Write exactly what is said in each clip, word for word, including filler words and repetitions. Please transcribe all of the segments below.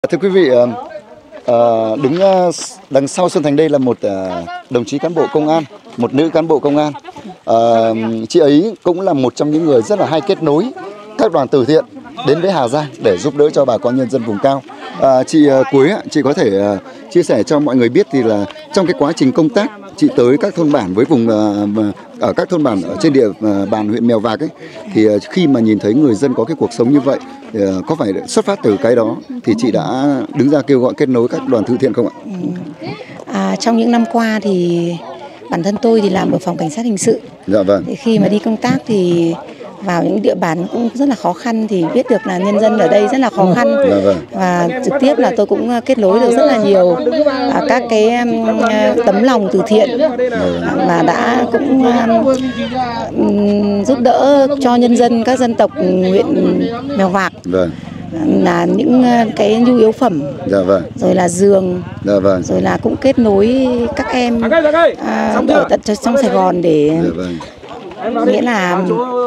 Thưa quý vị, đứng đằng sau Xuân Thành đây là một đồng chí cán bộ công an, một nữ cán bộ công an. Chị ấy cũng là một trong những người rất là hay kết nối các đoàn từ thiện đến với Hà Giang để giúp đỡ cho bà con nhân dân vùng cao. Chị Quế, chị có thể chia sẻ cho mọi người biết thì là trong cái quá trình công tác chị tới các thôn bản với vùng ở các thôn bản ở trên địa bàn huyện Mèo Vạc ấy, thì khi mà nhìn thấy người dân có cái cuộc sống như vậy, có phải xuất phát từ cái đó thì chị đã đứng ra kêu gọi kết nối các đoàn từ thiện không ạ? À, trong những năm qua thì bản thân tôi thì làm ở phòng cảnh sát hình sự. Dạ vâng. Thì khi mà đi công tác thì vào những địa bàn cũng rất là khó khăn thì biết được là nhân dân ở đây rất là khó khăn. Dạ vâng. Và trực tiếp là tôi cũng kết nối được rất là nhiều à, các cái um, tấm lòng từ thiện mà đã cũng um, giúp đỡ cho nhân dân các dân tộc huyện Mèo Vạc. Vâng. Là những cái nhu yếu phẩm, dạ vâng, rồi là giường, dạ vâng, rồi là cũng kết nối các em à, ở tận trong Sài Gòn để dạ vâng, nghĩa là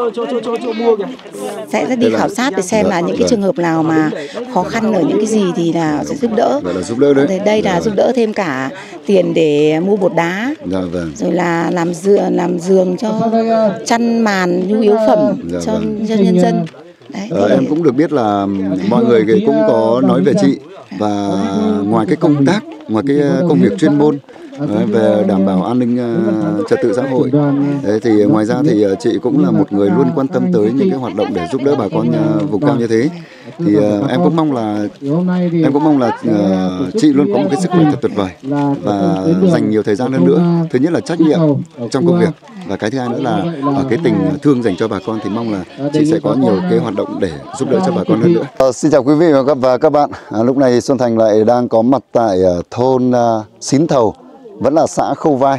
sẽ đi khảo sát để xem là những cái trường hợp nào mà khó khăn ở những cái gì thì là sẽ giúp đỡ. Vậy là giúp đỡ đấy. Thì đây là giúp đỡ thêm cả tiền để mua bột đá, dạ vâng, rồi là làm giường, làm giường cho chăn màn, nhu yếu phẩm dạ cho, vâng. cho nhân dân. Đấy, ờ, em cũng được biết là mọi người cũng có nói về chị, và ngoài cái công tác, ngoài cái công việc chuyên môn về đảm bảo an ninh uh, trật tự xã hội, đấy, thì ngoài ra thì uh, chị cũng là một người luôn quan tâm tới những cái hoạt động để giúp đỡ bà con uh, vùng cao như thế. Thì uh, em cũng mong là em cũng mong là uh, chị luôn có một cái sức khỏe thật tuyệt vời và dành nhiều thời gian hơn nữa. Thứ nhất là trách nhiệm trong công việc, và cái thứ hai nữa là ở cái tình thương dành cho bà con, thì mong là chị sẽ có nhiều cái hoạt động để giúp đỡ cho bà con hơn nữa. À, xin chào quý vị và các bạn. À, lúc này Xuân Thành lại đang có mặt tại uh, thôn uh, Xín Thầu, vẫn là xã Khâu Vai.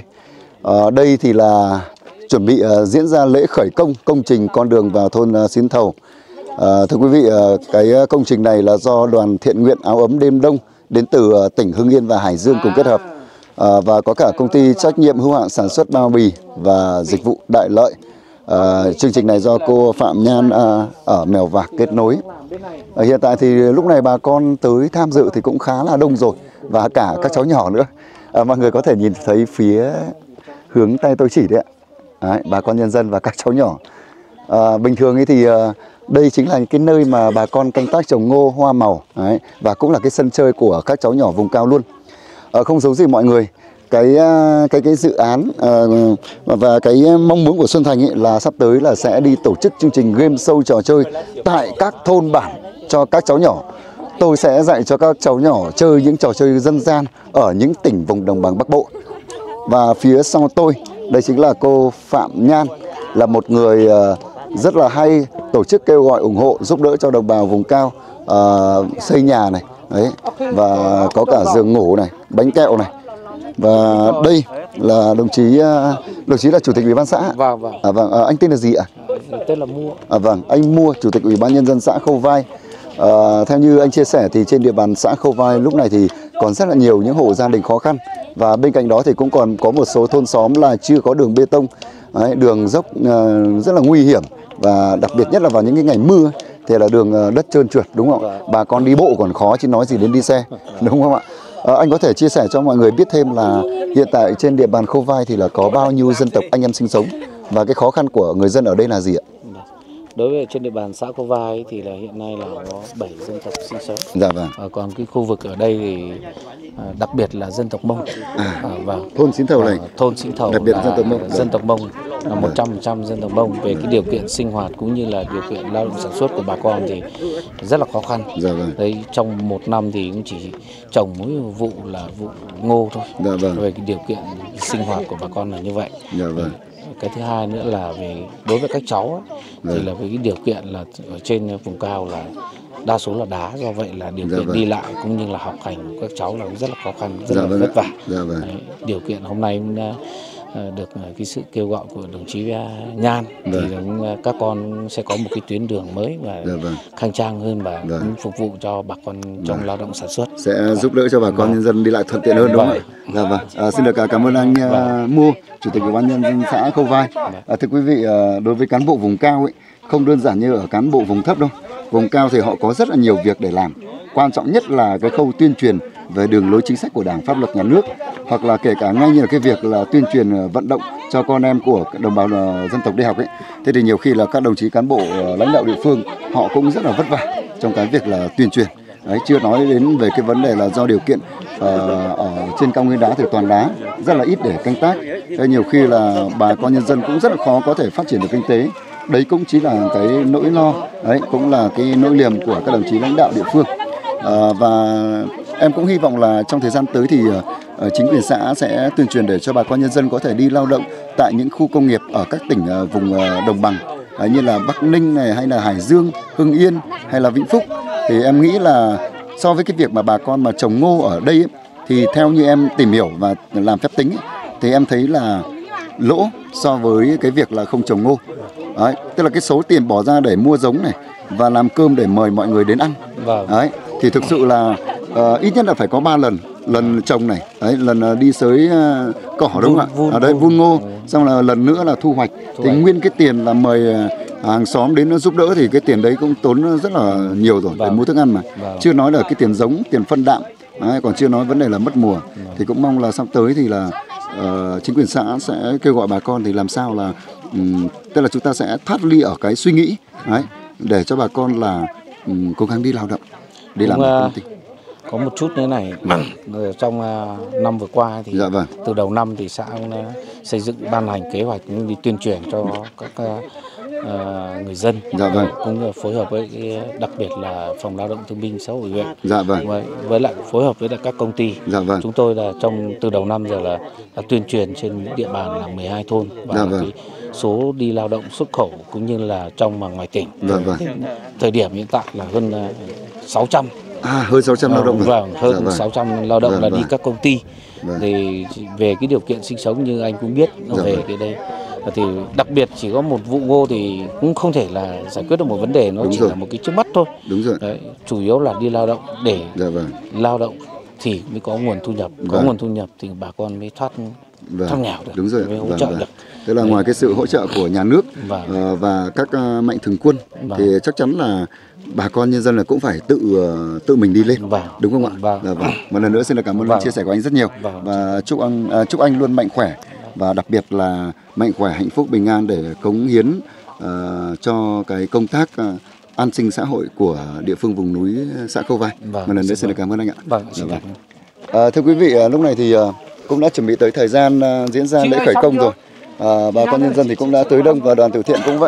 Ở đây thì là chuẩn bị uh, diễn ra lễ khởi công công trình con đường vào thôn uh, Xín Thầu. Uh, thưa quý vị, uh, cái công trình này là do đoàn thiện nguyện áo ấm đêm đông đến từ uh, tỉnh Hưng Yên và Hải Dương cùng kết hợp, uh, và có cả công ty trách nhiệm hữu hạn sản xuất bao bì và dịch vụ Đại Lợi. Uh, chương trình này do cô Phạm Nhan uh, ở Mèo Vạc kết nối. Uh, hiện tại thì lúc này bà con tới tham dự thì cũng khá là đông rồi, và cả các cháu nhỏ nữa. À, mọi người có thể nhìn thấy phía hướng tay tôi chỉ đấy ạ. Đấy, bà con nhân dân và các cháu nhỏ. À, bình thường ấy thì à, đây chính là cái nơi mà bà con canh tác trồng ngô, hoa màu, đấy, và cũng là cái sân chơi của các cháu nhỏ vùng cao luôn. À, không giấu gì mọi người, cái cái cái dự án à, và cái mong muốn của Xuân Thành ấy là sắp tới là sẽ đi tổ chức chương trình game show trò chơi tại các thôn bản cho các cháu nhỏ. Tôi sẽ dạy cho các cháu nhỏ chơi những trò chơi dân gian ở những tỉnh vùng đồng bằng Bắc Bộ. Và phía sau tôi, đây chính là cô Phạm Nhan, là một người rất là hay tổ chức kêu gọi ủng hộ giúp đỡ cho đồng bào vùng cao, uh, xây nhà này, đấy, và có cả giường ngủ này, bánh kẹo này. Và đây là đồng chí đồng chí là chủ tịch ủy ban xã. Vâng, vâng. À, vâng, à, anh tên là gì ạ? Tên là Mua. À, vâng, anh Mua, chủ tịch ủy ban nhân dân xã Khâu Vai. À, theo như anh chia sẻ thì trên địa bàn xã Khâu Vai lúc này thì còn rất là nhiều những hộ gia đình khó khăn, và bên cạnh đó thì cũng còn có một số thôn xóm là chưa có đường bê tông, đấy, đường dốc uh, rất là nguy hiểm, và đặc biệt nhất là vào những cái ngày mưa thì là đường uh, đất trơn trượt, đúng không ạ? Bà con đi bộ còn khó chứ nói gì đến đi xe, đúng không ạ? À, anh có thể chia sẻ cho mọi người biết thêm là hiện tại trên địa bàn Khâu Vai thì là có bao nhiêu dân tộc anh em sinh sống, và cái khó khăn của người dân ở đây là gì ạ? Đối với trên địa bàn xã Khâu Vai thì là hiện nay là có bảy dân tộc sinh sống. Dạ vâng. À, còn cái khu vực ở đây thì à, đặc biệt là dân tộc Mông. À, à, và thôn Xín Thầu này. À, thôn Xín Thầu đặc biệt là dân tộc Mông. Dân tộc Mông là một trăm phần trăm dân tộc Mông. Về cái điều kiện sinh hoạt cũng như là điều kiện lao động sản xuất của bà con thì rất là khó khăn. Dạ vâng. Đấy, trong một năm thì cũng chỉ trồng mỗi vụ là vụ ngô thôi. Dạ vâng. Về cái điều kiện sinh hoạt của bà con là như vậy. Dạ vâng. Cái thứ hai nữa là về đối với các cháu ấy, thì là với cái điều kiện là ở trên vùng cao là đa số là đá, do vậy là điều dạ kiện vâng. đi lại cũng như là học hành của các cháu là rất là khó khăn, rất dạ là vâng. vất vả. Dạ vâng. Đấy, điều kiện hôm nay cũng đã được cái sự kêu gọi của đồng chí Nhan, vâng. thì cũng, các con sẽ có một cái tuyến đường mới và dạ vâng. khang trang hơn, và vâng. cũng phục vụ cho bà con trong vâng. lao động sản xuất, sẽ vâng. giúp đỡ cho bà con vâng. nhân dân đi lại thuận tiện hơn, đúng vâng. không ạ? Dạ vâng. À, xin được cảm ơn anh vâng. Mua, chủ tịch ủy ban nhân dân xã Khâu Vai. Vâng. À, thưa quý vị, đối với cán bộ vùng cao ấy, không đơn giản như ở cán bộ vùng thấp đâu, Vùng cao thì họ có rất là nhiều việc để làm. Quan trọng nhất là cái khâu tuyên truyền về đường lối chính sách của Đảng, pháp luật nhà nước, hoặc là kể cả ngay như là cái việc là tuyên truyền vận động cho con em của đồng bào dân tộc đi học ấy. Thế thì nhiều khi là các đồng chí cán bộ lãnh đạo địa phương họ cũng rất là vất vả trong cái việc là tuyên truyền. Đấy, chưa nói đến về cái vấn đề là do điều kiện uh, ở trên cao nguyên đá thì toàn đá, rất là ít để canh tác. Thế nhiều khi là bà con nhân dân cũng rất là khó có thể phát triển được kinh tế. Đấy cũng chỉ là cái nỗi lo, đấy cũng là cái nỗi niềm của các đồng chí lãnh đạo địa phương. Uh, và em cũng hy vọng là trong thời gian tới thì uh, chính quyền xã sẽ tuyên truyền để cho bà con nhân dân có thể đi lao động tại những khu công nghiệp ở các tỉnh uh, vùng uh, đồng bằng uh, như là Bắc Ninh này, hay là Hải Dương, Hưng Yên hay là Vĩnh Phúc. Thì em nghĩ là so với cái việc mà bà con mà trồng ngô ở đây ấy, thì theo như em tìm hiểu và làm phép tính ấy, thì em thấy là lỗ so với cái việc là không trồng ngô. Đấy, tức là cái số tiền bỏ ra để mua giống này và làm cơm để mời mọi người đến ăn. Vâng. Đấy, thì thực sự là uh, ít nhất là phải có ba lần, lần trồng này, đấy, lần uh, đi sới uh, cỏ đúng không ạ? Ở đây vun ngô, xong là lần nữa là thu hoạch. Thu thì hoạch. Nguyên cái tiền là mời uh, hàng xóm đến giúp đỡ thì cái tiền đấy cũng tốn rất là nhiều rồi. Vâng. Để mua thức ăn mà. Vâng. Chưa nói là cái tiền giống, tiền phân đạm, đấy, còn chưa nói vấn đề là mất mùa. Vâng. Thì cũng mong là sắp tới thì là uh, chính quyền xã sẽ kêu gọi bà con thì làm sao là um, tức là chúng ta sẽ thoát ly ở cái suy nghĩ, đấy, để cho bà con là um, cố gắng đi lao động, đi làm công ty. Có một chút như này, trong uh, năm vừa qua thì dạ vâng. từ đầu năm thì xã cũng uh, xây dựng ban hành kế hoạch cũng đi tuyên truyền cho các uh, uh, người dân. Dạ vâng. Cũng uh, phối hợp với cái, đặc biệt là phòng lao động thương binh xã hội huyện. Dạ vâng. Với, với lại phối hợp với lại các công ty. Dạ vâng. Chúng tôi là trong từ đầu năm giờ là, là tuyên truyền trên địa bàn là mười hai thôn và dạ vâng. cái số đi lao động xuất khẩu cũng như là trong và ngoài tỉnh. Dạ vâng. Thời điểm hiện tại là hơn uh, sáu trăm. À, hơn sáu trăm lao động. Vâng, hơn dạ vâng. sáu trăm lao động dạ là vâng. đi các công ty. Vâng. Thì về cái điều kiện sinh sống như anh cũng biết nó dạ về vâng. cái đây. Thì đặc biệt chỉ có một vụ ngô thì cũng không thể là giải quyết được một vấn đề, nó Đúng chỉ rồi. là một cái trước mắt thôi. Đúng rồi. Đấy, chủ yếu là đi lao động để dạ vâng. lao động thì mới có nguồn thu nhập, có vâng. nguồn thu nhập thì bà con mới thoát vâng. thoát nghèo được. Đúng rồi. Mới hỗ vâng, trợ vâng. được. Tức là Đấy. ngoài cái sự hỗ trợ của nhà nước vâng. uh, và các uh, mạnh thường quân vâng. thì chắc chắn là bà con nhân dân là cũng phải tự uh, tự mình đi lên, vâng. đúng không ạ? Vâng. Dạ, vâng. Một lần nữa xin được cảm ơn vâng. chia sẻ của anh rất nhiều vâng. và chúc anh uh, chúc anh luôn mạnh khỏe và đặc biệt là mạnh khỏe, hạnh phúc, bình an để cống hiến uh, cho cái công tác uh, an sinh xã hội của địa phương vùng núi xã Khâu Vai. Vâng. Một lần nữa xin được cảm ơn anh ạ. Vâng. Dạ, vâng. À, thưa quý vị, uh, lúc này thì uh, cũng đã chuẩn bị tới thời gian uh, diễn ra lễ khởi công rồi. À, bà con nhân dân thì cũng đã tới đông và đoàn từ thiện cũng vậy.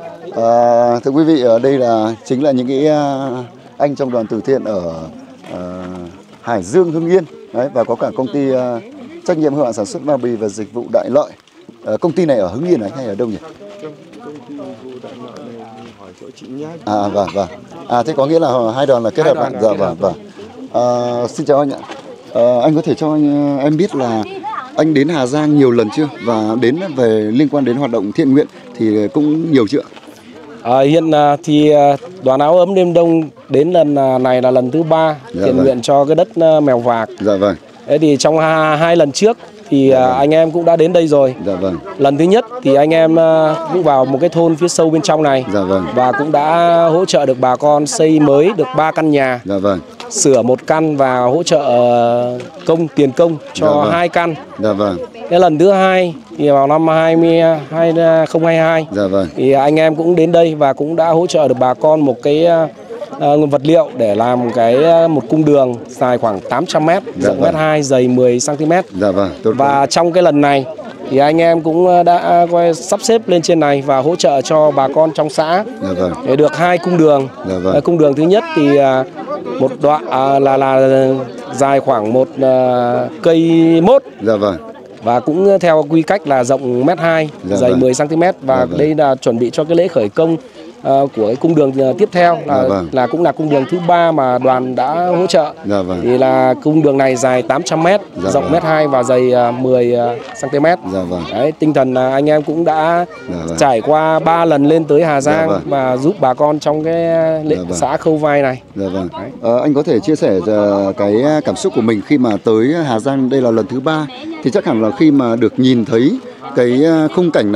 À, thưa quý vị, ở đây là chính là những cái uh, anh trong đoàn từ thiện ở uh, Hải Dương, Hưng Yên. Đấy, và có cả công ty uh, trách nhiệm hữu hạn sản xuất bao bì và dịch vụ Đại Lợi. À, công ty này ở Hưng Yên hay ở đâu nhỉ? Công ty dịch vụ Đại Lợi này hỏi chỗ chị nhé. À vâng vâng. À thế có nghĩa là hai đoàn là kết hai hợp. Dạ vâng vâng. À, xin chào anh ạ. À, anh có thể cho anh, em biết là anh đến Hà Giang nhiều lần chưa và đến về liên quan đến hoạt động thiện nguyện thì cũng nhiều chưa? À, hiện thì đoàn áo ấm đêm đông đến lần này là lần thứ ba dạ thiện vâng. nguyện cho cái đất Mèo Vạc. Dạ vâng. Thế thì trong hai, hai lần trước thì dạ vâng. anh em cũng đã đến đây rồi. Dạ vâng. Lần thứ nhất thì anh em cũng vào một cái thôn phía sâu bên trong này. Dạ vâng. Và cũng đã hỗ trợ được bà con xây mới được ba căn nhà. Dạ vâng. Sửa một căn và hỗ trợ công tiền công cho dạ vâng. hai căn. Dạ vâng. Cái lần thứ hai thì vào năm hai không hai hai dạ vâng. thì anh em cũng đến đây và cũng đã hỗ trợ được bà con một cái uh, vật liệu để làm cái uh, một cung đường dài khoảng tám trăm mét, dạ rộng vâng. mét hai, dày mười xăng ti mét. Dạ vâng. Tốt và tốt. Trong cái lần này thì anh em cũng đã uh, sắp xếp lên trên này và hỗ trợ cho bà con trong xã dạ vâng. để được hai cung đường. Dạ vâng. Cung đường thứ nhất thì uh, một đoạn uh, là là dài khoảng một uh, cây mốt. Dạ vâng. Và cũng theo quy cách là rộng mét hai, dạ dày vâng. mười xăng ti mét và dạ vâng. đây là chuẩn bị cho cái lễ khởi công uh, của cái cung đường tiếp theo là dạ vâng. là cũng là cung đường thứ ba mà đoàn đã hỗ trợ. Dạ vâng. Thì là cung đường này dài tám trăm mét, dạ rộng vâng. mét hai và dày uh, mười xăng ti mét. Dạ vâng. Đấy, tinh thần là anh em cũng đã dạ vâng. trải qua ba lần lên tới Hà Giang dạ vâng. và giúp bà con trong cái lễ dạ vâng. xã Khâu Vai này. Dạ vâng. À, anh có thể chia sẻ cái cảm xúc của mình khi mà tới Hà Giang đây là lần thứ ba thì chắc hẳn là khi mà được nhìn thấy cái khung cảnh này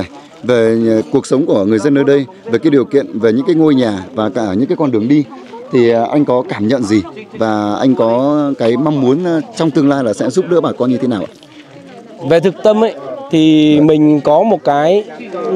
về cuộc sống của người dân ở đây, về cái điều kiện, về những cái ngôi nhà và cả những cái con đường đi, thì anh có cảm nhận gì và anh có cái mong muốn trong tương lai là sẽ giúp đỡ bà con như thế nào ạ? Về thực tâm ấy thì mình có một cái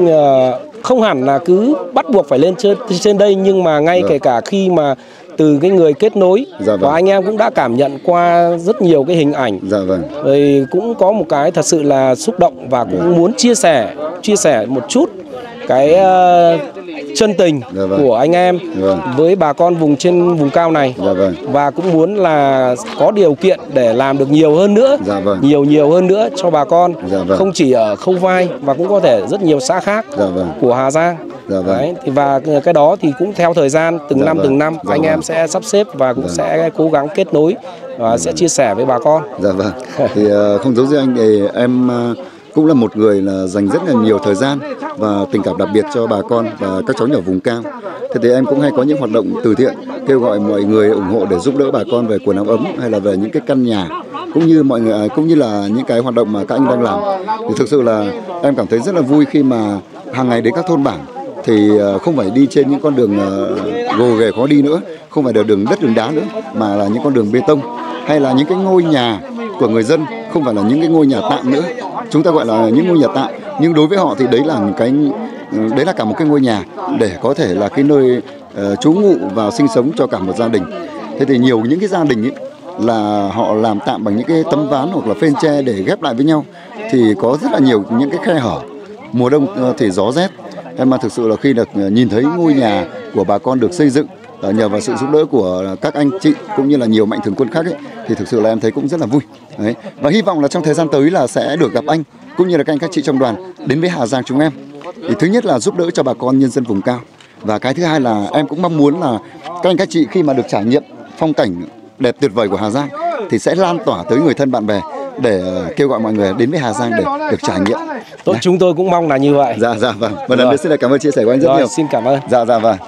không hẳn là cứ bắt buộc phải lên trên, trên đây, nhưng mà ngay kể cả khi mà từ cái người kết nối dạ vâng. và anh em cũng đã cảm nhận qua rất nhiều cái hình ảnh, dạ vâng. rồi cũng có một cái thật sự là xúc động và cũng muốn chia sẻ chia sẻ một chút cái uh, chân tình dạ vâng. của anh em dạ vâng. với bà con vùng trên vùng cao này dạ vâng. và cũng muốn là có điều kiện để làm được nhiều hơn nữa, dạ vâng. nhiều nhiều hơn nữa cho bà con, dạ vâng. không chỉ ở Khâu Vai và cũng có thể rất nhiều xã khác dạ vâng. của Hà Giang. Dạ vâng. Đấy, thì và cái đó thì cũng theo thời gian từng dạ năm vâng. từng năm dạ anh vâng. em sẽ sắp xếp và cũng dạ. sẽ cố gắng kết nối và dạ sẽ vâng. chia sẻ với bà con. Dạ vâng. Thì uh, không giấu gì anh, thì em uh, cũng là một người là dành rất là nhiều thời gian và tình cảm đặc biệt cho bà con và các cháu nhỏ vùng cao. Thế thì em cũng hay có những hoạt động từ thiện, kêu gọi mọi người ủng hộ để giúp đỡ bà con về quần áo ấm hay là về những cái căn nhà, cũng như mọi người cũng như là những cái hoạt động mà các anh đang làm. Thì thực sự là em cảm thấy rất là vui khi mà hàng ngày đến các thôn bản thì không phải đi trên những con đường gồ ghề khó đi nữa, không phải là đường đất đường đá nữa, mà là những con đường bê tông hay là những cái ngôi nhà của người dân, không phải là những cái ngôi nhà tạm nữa. Chúng ta gọi là những ngôi nhà tạm, nhưng đối với họ thì đấy là một cái đấy là cả một cái ngôi nhà để có thể là cái nơi uh, trú ngụ và sinh sống cho cả một gia đình. Thế thì nhiều những cái gia đình ấy là họ làm tạm bằng những cái tấm ván hoặc là phên tre để ghép lại với nhau, thì có rất là nhiều những cái khe hở. Mùa đông thì gió rét, em mà thực sự là khi được nhìn thấy ngôi nhà của bà con được xây dựng nhờ vào sự giúp đỡ của các anh chị cũng như là nhiều mạnh thường quân khác ấy, thì thực sự là em thấy cũng rất là vui. Đấy. Và hy vọng là trong thời gian tới là sẽ được gặp anh cũng như là các anh các chị trong đoàn đến với Hà Giang chúng em. Thì thứ nhất là giúp đỡ cho bà con nhân dân vùng cao, và cái thứ hai là em cũng mong muốn là các anh các chị khi mà được trải nghiệm phong cảnh đẹp tuyệt vời của Hà Giang thì sẽ lan tỏa tới người thân bạn bè để kêu gọi mọi người đến với Hà Giang để được trải nghiệm. Tốt, chúng tôi cũng mong là như vậy. Dạ dạ vâng. Một lần nữa xin cảm ơn chia sẻ của anh rất rồi, nhiều. Xin cảm ơn. Dạ dạ vâng.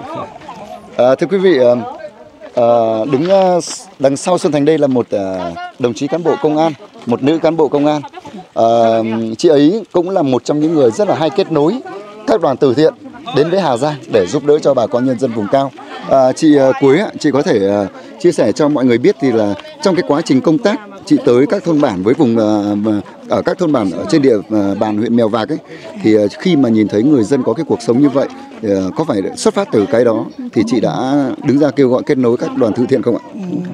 À, thưa quý vị, à, đứng đằng sau Xuân Thành đây là một à, đồng chí cán bộ công an, một nữ cán bộ công an. À, chị ấy cũng là một trong những người rất là hay kết nối các đoàn từ thiện đến với Hà Giang để giúp đỡ cho bà con nhân dân vùng cao. À, chị Quế, chị có thể uh, chia sẻ cho mọi người biết thì là trong cái quá trình công tác chị tới các thôn bản với vùng uh, ở các thôn bản ở trên địa uh, bàn huyện Mèo Vạc ấy, thì uh, khi mà nhìn thấy người dân có cái cuộc sống như vậy thì, uh, có phải xuất phát từ cái đó thì chị đã đứng ra kêu gọi kết nối các đoàn từ thiện không ạ?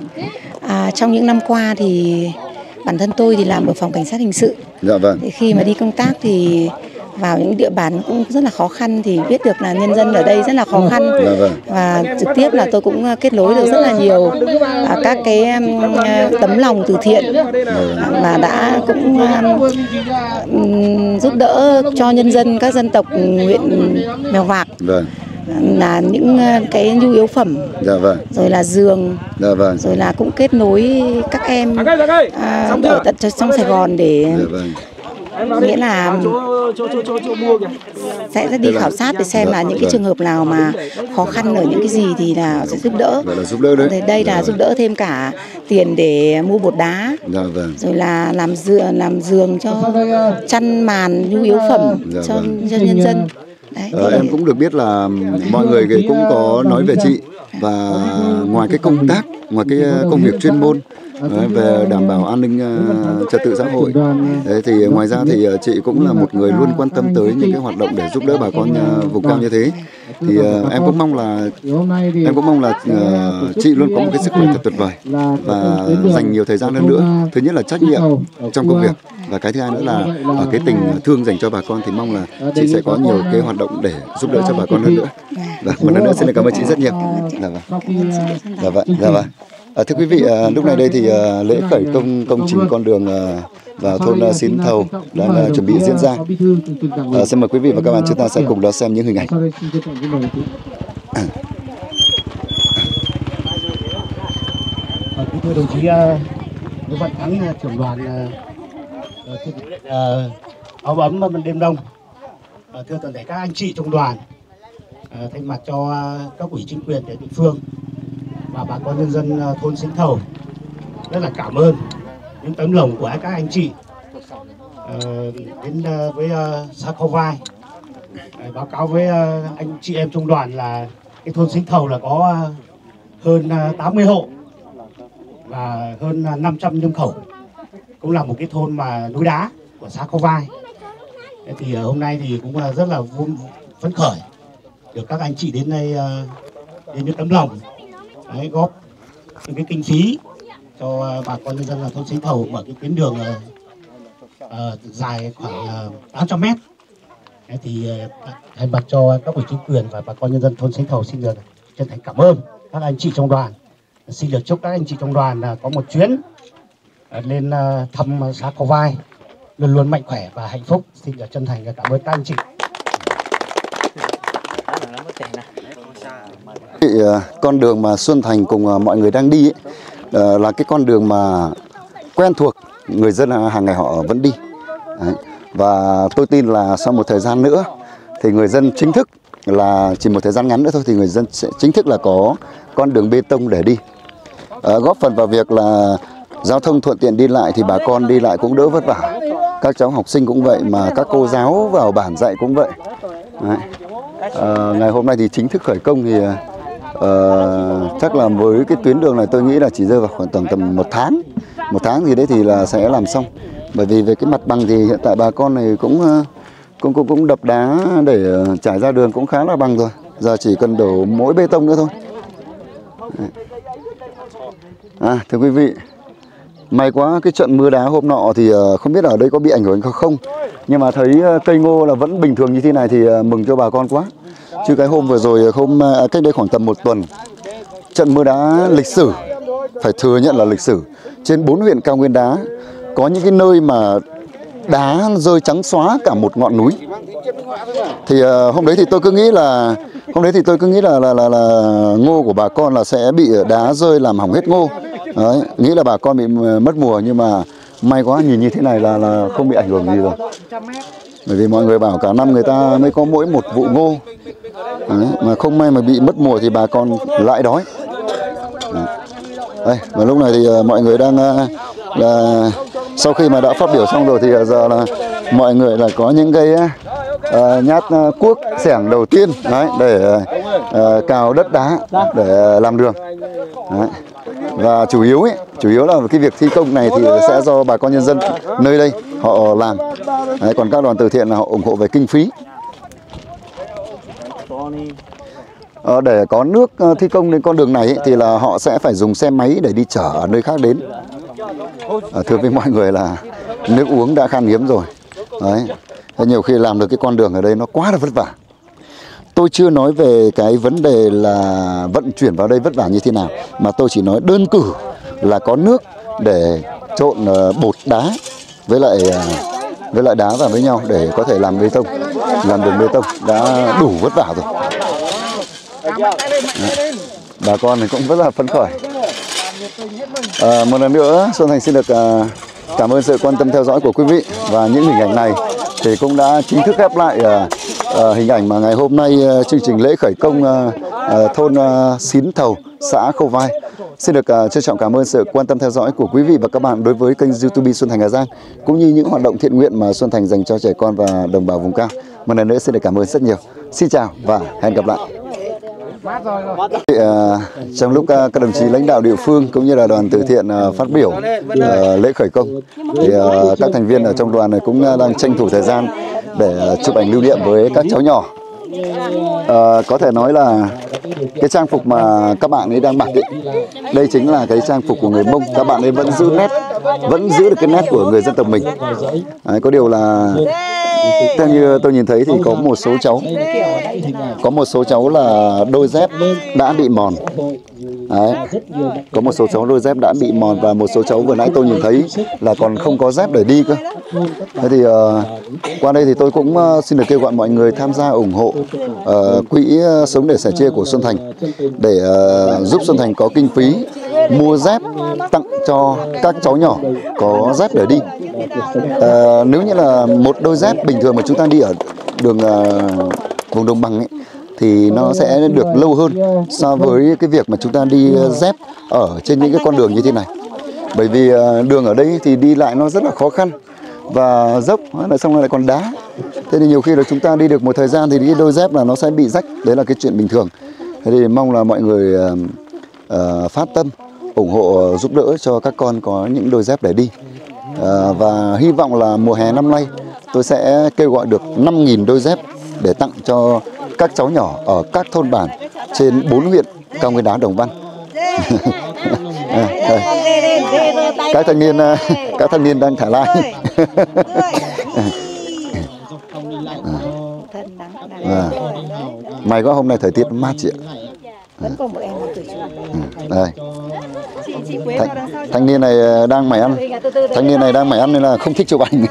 À, trong những năm qua thì bản thân tôi thì làm ở phòng cảnh sát hình sự. Dạ vâng. Thì khi mà đi công tác thì vào những địa bàn cũng rất là khó khăn thì biết được là nhân dân ở đây rất là khó khăn, dạ vâng. và trực tiếp là tôi cũng kết nối được rất là nhiều à, các cái um, tấm lòng từ thiện mà đã cũng um, giúp đỡ cho nhân dân các dân tộc huyện Mèo Vạc. Vâng. Là những cái nhu yếu phẩm, dạ vâng. rồi là giường, dạ vâng. rồi là cũng kết nối các em à, ở tận trong Sài Gòn để dạ vâng. nghĩa là sẽ đi khảo sát để xem là những cái trường hợp nào mà khó khăn ở những cái gì thì là sẽ giúp đỡ. Là giúp đỡ đấy. Đây là giúp đỡ thêm cả tiền để mua bột đá, rồi là làm giường, làm giường cho chăn màn, nhu yếu phẩm cho, cho nhân dân. Đấy, ờ, em cũng được biết là mọi người cũng có nói về chị, và ngoài cái công tác, ngoài cái công việc chuyên môn về đảm bảo an ninh uh, trật tự xã hội, đấy, thì ngoài ra thì uh, chị cũng là một người luôn quan tâm tới những cái hoạt động để giúp đỡ bà con uh, vùng cao như thế. Thì uh, em cũng mong là em cũng mong là uh, chị luôn có một cái sức khỏe thật tuyệt vời và dành nhiều thời gian hơn nữa. Thứ nhất là trách nhiệm trong công việc, và cái thứ hai nữa là uh, cái tình thương dành cho bà con, thì mong là chị sẽ có nhiều cái hoạt động để giúp đỡ cho bà con hơn nữa. Và một lần nữa xin cảm ơn chị rất nhiều. Dạ vâng. Dạ vâng. Dạ vâng. À, thưa quý vị, à, lúc này đây thì à, lễ khởi công công trình con đường à, vào thôn à, Xín Thầu đang à, chuẩn bị diễn ra. À, xin mời quý vị và các bạn chúng ta sẽ cùng đón xem những hình ảnh. À. Kính thưa đồng chí Nguyễn Văn Thắng, trưởng đoàn áo ấm đêm đông. À, thưa toàn thể các anh chị trong đoàn, à, thay mặt cho các ủy chính quyền địa phương và bà con nhân dân thôn Xín Thầu, rất là cảm ơn những tấm lòng của các anh chị uh, đến uh, với uh, xã Khâu Vai báo cáo với anh chị em trong đoàn là cái thôn Sinh Thầu là có hơn tám mươi hộ và hơn năm trăm nhân khẩu, cũng là một cái thôn mà núi đá của xã Khâu Vai. Thì hôm nay thì cũng rất là vui phấn khởi được các anh chị đến đây đến với tấm lòng đấy, góp những cái kinh phí cho bà con nhân dân là thôn Sinh Thầu mở cái tuyến đường uh, dài khoảng uh, tám trăm mét. Đấy, thì uh, thay mặt cho các ủy chính quyền và bà con nhân dân thôn Sinh Thầu xin được chân thành cảm ơn các anh chị trong đoàn. Xin được chúc các anh chị trong đoàn uh, có một chuyến uh, lên uh, thăm xã Khâu Vai luôn luôn mạnh khỏe và hạnh phúc. Xin được chân thành cảm ơn các anh chị. Thì, uh, con đường mà Xuân Thành cùng uh, mọi người đang đi ấy, uh, là cái con đường mà quen thuộc, người dân hàng ngày họ vẫn đi. Đấy. Và tôi tin là sau một thời gian nữa thì người dân chính thức là chỉ một thời gian ngắn nữa thôi thì người dân sẽ chính thức là có con đường bê tông để đi. Uh, góp phần vào việc là giao thông thuận tiện đi lại thì bà con đi lại cũng đỡ vất vả. Các cháu học sinh cũng vậy, mà các cô giáo vào bản dạy cũng vậy. Đấy. Uh, ngày hôm nay thì chính thức khởi công thì uh, chắc là với cái tuyến đường này tôi nghĩ là chỉ rơi vào khoảng tầm tầm một tháng, một tháng gì đấy thì là sẽ làm xong. Bởi vì về cái mặt bằng thì hiện tại bà con này cũng cũng cũng cũng đập đá để trải ra đường cũng khá là bằng rồi, giờ chỉ cần đổ mỗi bê tông nữa thôi. Đấy. À, thưa quý vị, may quá cái trận mưa đá hôm nọ thì không biết ở đây có bị ảnh hưởng không, nhưng mà thấy cây ngô là vẫn bình thường như thế này thì mừng cho bà con quá. Chứ cái hôm vừa rồi, hôm cách đây khoảng tầm một tuần, trận mưa đá lịch sử, phải thừa nhận là lịch sử, trên bốn huyện cao nguyên đá, có những cái nơi mà đá rơi trắng xóa cả một ngọn núi. Thì uh, hôm đấy thì tôi cứ nghĩ là hôm đấy thì tôi cứ nghĩ là là, là là ngô của bà con là sẽ bị đá rơi làm hỏng hết ngô. Đấy, nghĩ là bà con bị mất mùa, nhưng mà may quá, nhìn như thế này là là không bị ảnh hưởng gì rồi. Bởi vì mọi người bảo cả năm người ta mới có mỗi một vụ ngô. Đấy, mà không may mà bị mất mùa thì bà con lại đói. Đấy. Đây, và lúc này thì mọi người đang là sau khi mà đã phát biểu xong rồi thì giờ là mọi người là có những cái uh, nhát uh, cuốc xẻng đầu tiên đấy, để uh, cào đất đá để làm đường. Đấy. Và chủ yếu ấy, chủ yếu là cái việc thi công này thì sẽ do bà con nhân dân nơi đây họ làm. Đấy, còn các đoàn từ thiện là họ ủng hộ về kinh phí. Ờ, để có nước thi công lên con đường này ấy, thì là họ sẽ phải dùng xe máy để đi chở ở nơi khác đến. À, thưa với mọi người là nước uống đã khan hiếm rồi. Đấy. Thế nhiều khi làm được cái con đường ở đây nó quá là vất vả. Tôi chưa nói về cái vấn đề là vận chuyển vào đây vất vả như thế nào, mà tôi chỉ nói đơn cử là có nước để trộn bột đá với lại với lại đá vào với nhau để có thể làm bê tông, làm đường bê tông đã đủ vất vả rồi. Đấy. Bà con thì cũng rất là phấn khởi. À, một lần nữa Xuân Thành xin được uh, cảm ơn sự quan tâm theo dõi của quý vị, và những hình ảnh này thì cũng đã chính thức khép lại uh, uh, hình ảnh mà ngày hôm nay uh, chương trình lễ khởi công uh, uh, thôn uh, Xín Thầu, xã Khâu Vai. Xin được uh, trân trọng cảm ơn sự quan tâm theo dõi của quý vị và các bạn đối với kênh YouTube Xuân Thành Hà Giang, cũng như những hoạt động thiện nguyện mà Xuân Thành dành cho trẻ con và đồng bào vùng cao. Một lần nữa xin được cảm ơn rất nhiều. Xin chào và hẹn gặp lại. Uh, trong lúc uh, các đồng chí lãnh đạo địa phương cũng như là đoàn từ thiện uh, phát biểu uh, lễ khởi công thì uh, các thành viên ở trong đoàn này cũng uh, đang tranh thủ thời gian để uh, chụp ảnh lưu niệm với các cháu nhỏ. Uh, có thể nói là cái trang phục mà các bạn ấy đang mặc ấy, đây chính là cái trang phục của người Mông. Các bạn ấy vẫn giữ nét, vẫn giữ được cái nét của người dân tộc mình. Đấy, có điều là theo như tôi nhìn thấy thì có một số cháu có một số cháu là đôi dép đã bị mòn. Đấy. Có một số cháu đôi dép đã bị mòn, và một số cháu vừa nãy tôi nhìn thấy là còn không có dép để đi cơ. Thế thì uh, qua đây thì tôi cũng uh, xin được kêu gọi mọi người tham gia ủng hộ uh, quỹ uh, Sống để sẻ chia của Xuân Thành để uh, giúp Xuân Thành có kinh phí mua dép tặng cho các cháu nhỏ có dép để đi. Uh, nếu như là một đôi dép bình thường mà chúng ta đi ở đường uh, vùng đồng bằng ấy, thì nó sẽ được lâu hơn so với cái việc mà chúng ta đi dép ở trên những cái con đường như thế này. Bởi vì đường ở đây thì đi lại nó rất là khó khăn và dốc, lại xong rồi lại còn đá. Thế thì nhiều khi là chúng ta đi được một thời gian thì cái đôi dép là nó sẽ bị rách, đấy là cái chuyện bình thường. Thế thì mong là mọi người uh, uh, phát tâm ủng hộ giúp đỡ cho các con có những đôi dép để đi. Uh, và hy vọng là mùa hè năm nay tôi sẽ kêu gọi được năm nghìn đôi dép để tặng cho các cháu nhỏ ở các thôn bản trên bốn huyện Cao Nguyên Đá, Đồng Văn. À, các thanh niên các thanh niên đang thả like. À, may quá hôm nay thời tiết mát chị ạ. Vẫn còn một em là tuổi trưởng. Đây. Thanh, thanh niên này đang mải ăn. Thanh niên này đang mải ăn nên là không thích chụp ảnh.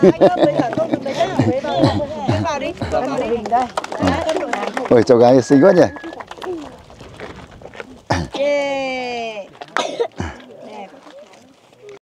Ôi cháu gái xinh quá nhỉ.